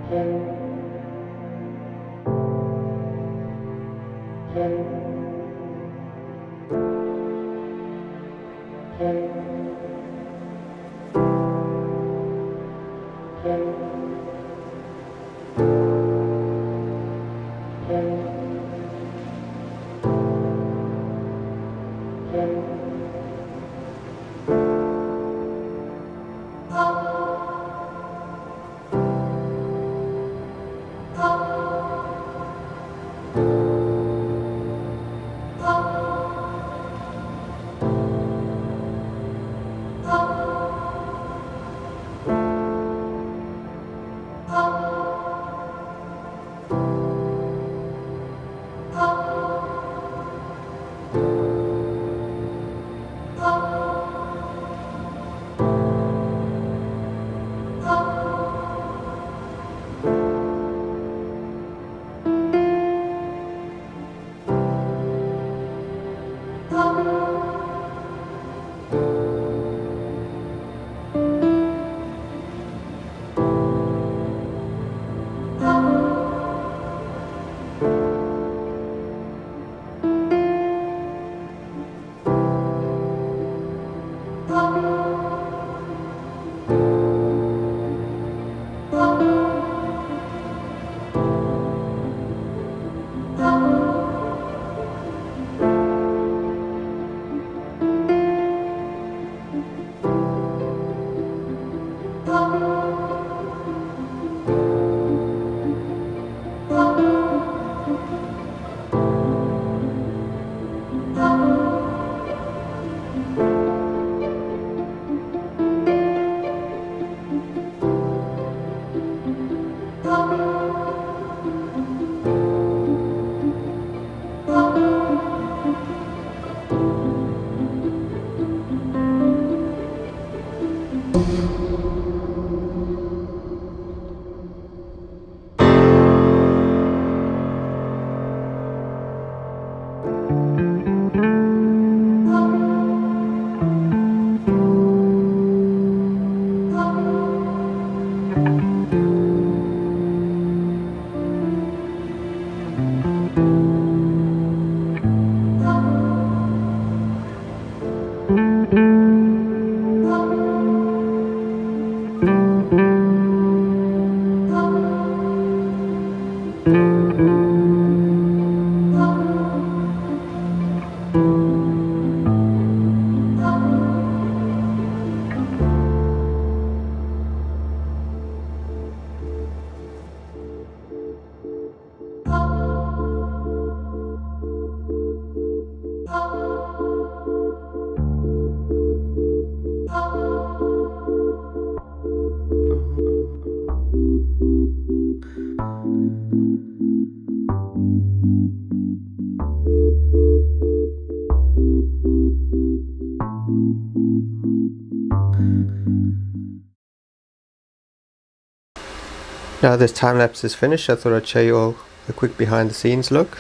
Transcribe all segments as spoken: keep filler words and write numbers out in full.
Now this time lapse is finished, I thought I'd show you all a quick behind the scenes look.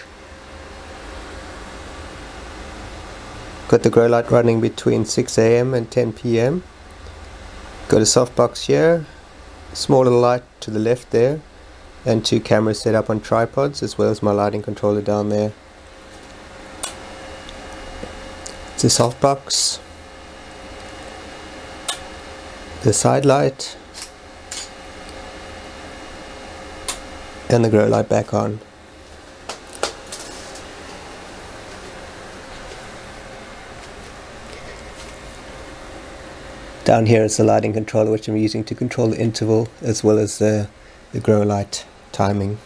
Got the grow light running between six A M and ten P M Got a softbox here, small little light to the left there, and two cameras set up on tripods, as well as my lighting controller down there. It's a softbox, the side light, and the grow light back on. Down here is the lighting controller, which I'm using to control the interval as well as the, the grow light timing.